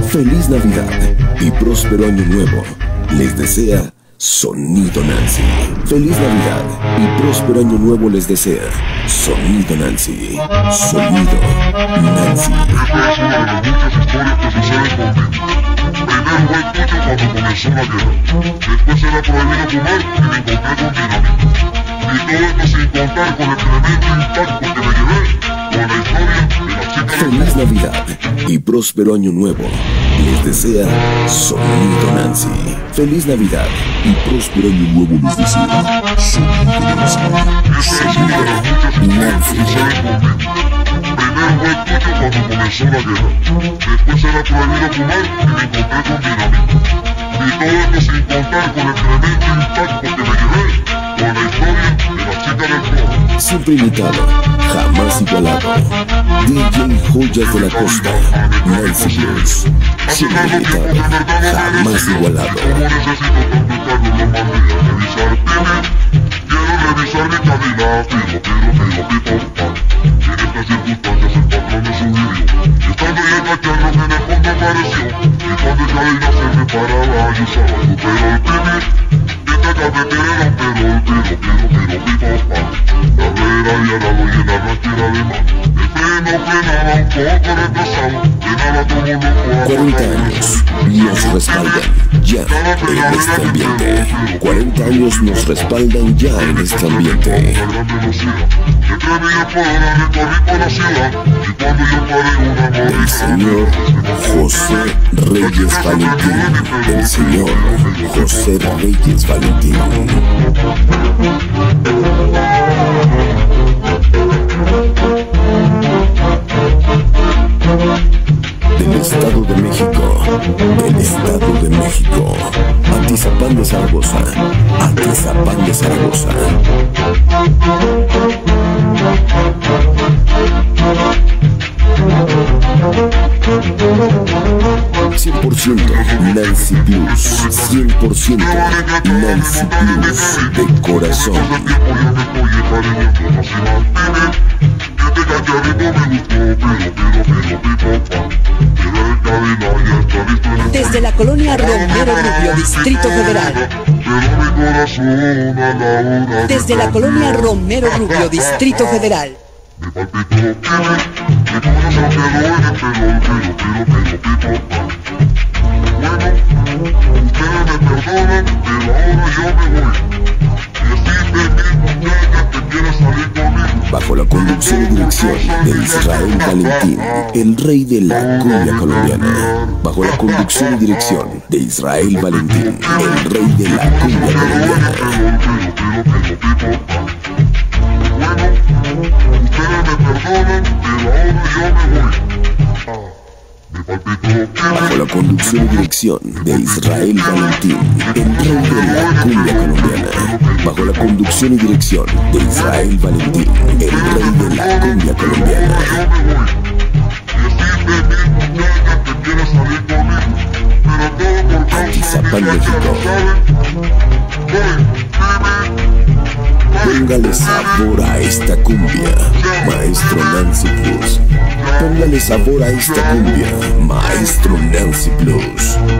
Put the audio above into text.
Feliz Navidad y próspero año nuevo. Les desea Sonido Nancy. Feliz Navidad y próspero año nuevo les desea Sonido Nancy. Sonido Nancy. Esta es una de las muchas historias que suceden conmigo. Primero fue tuyo cuando comenzó la guerra. Después era prohibido fumar y me encontré con dinamita. Y todo esto sin contar con el tremendo impacto que me llevé con la historia de la chica. Feliz Navidad y próspero año nuevo les desea Sonido Nancy. Feliz Navidad y próspero año nuevo les desea Sonido Nancy. Esta es una de las muchas historias que suceden conmigo. Primero fue tuyo cuando comenzó la guerra. Después era prohibido fumar y me encontré con dinamita. Y todo esto sin contar con el tremendo impacto que me llevé con la historia de la chica del flow. Siempre imitado, jamás igualado. DJ Joyas de la Costa, Nancy Blues. Siempre imitado, jamás igualado. Como necesito tanto cargo, lo mandé a revisar TV. Quiero revisar mi cabina, pido, pipo, pan. En estas circunstancias el patrón me sugirió. Estando ya cacharro que en el fondo apareció. Y cuando el cadena se reparaba y usaba su perol TV. Esta cafetera era un perol, pipo, pan. La rueda y al lado llenar la tira de mano. El freno frenaba un poco retrasado. Frenaba como loco a 40 años nos respaldan ya en este ambiente. 40 años nos respaldan ya en este ambiente. El señor José Reyes Valentín. El señor José Reyes Valentín. Del Estado de México, del Estado de México, Atizapán de Zaragoza, Atizapán de Zaragoza. 100% Nancy Blues, 100% Nancy Blues de corazón. Desde la colonia Romero Rubio, Distrito Federal. Desde la colonia Romero Rubio, Distrito Federal. Bajo la conducción y dirección de Israel Valentín, el rey de la cumbia colombiana. Bajo la conducción y dirección de Israel Valentín, el rey de la cumbia colombiana. Bajo la conducción y dirección de Israel Valentín, el rey de la cumbia colombiana. Bajo la conducción y dirección de Israel Valentín, el rey de la cumbia colombiana. Atizapán, México. Póngale sabor a esta cumbia, maestro Nancy Blues. Póngale sabor a esta cumbia, maestro Nancy Blues.